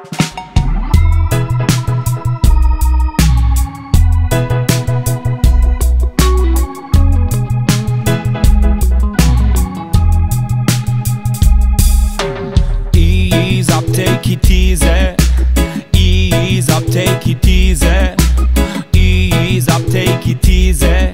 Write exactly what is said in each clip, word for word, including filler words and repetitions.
Ease up, take it easy. Ease up, take it easy. Ease up, take it easy.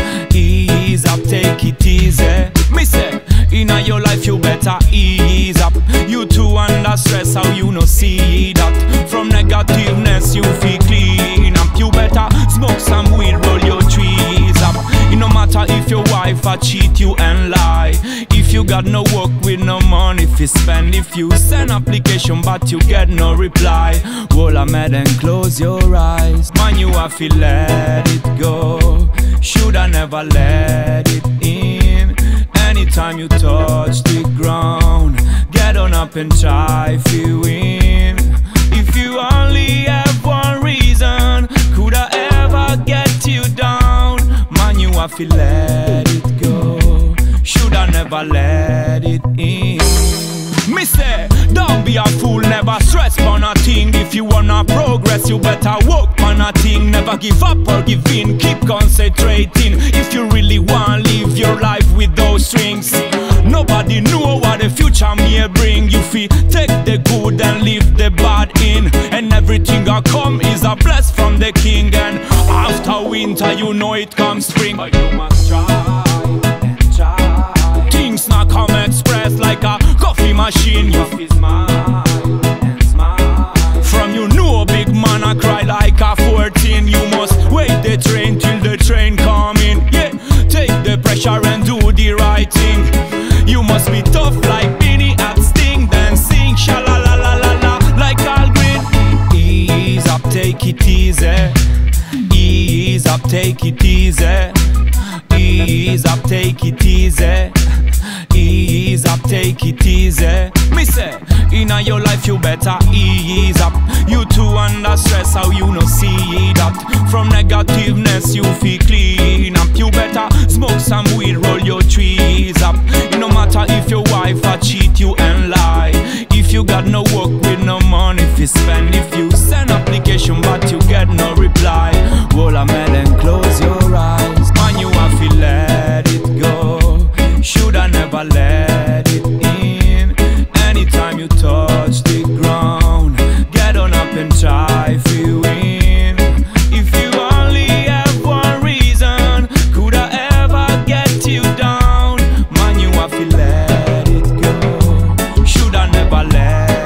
Ease up, take it easy. Me say, inna your life you better ease up. You too under stress, how you no see that? From negativeness you feel clean up. You better smoke some weed, roll your trees up. It no matter if your wife a cheat you and lie. If you got no work with no money if you spend. If you send application but you get no reply, well I made and close your eyes. Man, you have to let it go. Shoulda never let it in. Anytime you touch the ground, get on up and try to win. If you only have one reason, could I ever get you down? Man, you have to let it go. Shoulda never let it in. Me say, don't be a fool, never stress on a thing. If you wanna progress, you better work on a thing. Never give up or give in, keep concentrating. If you really wanna live your life with those strings, nobody know what the future may bring. You feel take the good and leave the bad in, and everything I come is a bless from the king. And after winter, you know it comes spring. But you must try and try. Things not come express like a coffee machine. You feel smile and smile. From you know a big man I cry like a fourteen. You must wait the train till the train come in. Yeah, take the pressure and do the right thing. You must be tough like Benny at Sting. Then sing sha la la la la la like Al Green. Ease up, take it easy. Ease up, take it easy. Ease up, take it easy. Ease up, take it easy. Me say, inna your life you better ease up. You too under stress, how you no see that? From negativeness you feel clean up. You better smoke some weed, roll your trees up. It no matter if your wife a cheat you and lie. If you got no work with no money if you spend. If you send application but you get no reply, well I made and close your eyes. Man, you have to let it go. Shoulda never let it in. Anytime you touch the ground, get on up and try to win. If you only have one reason, could I ever get you down? Man, you have to let it go. Shoulda never let